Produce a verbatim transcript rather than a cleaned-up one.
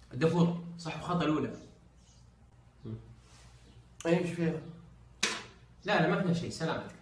الدافور صاحب الخطة الأولى. اي ايش فيها؟ لا لا ما فيها شيء، سلامتك.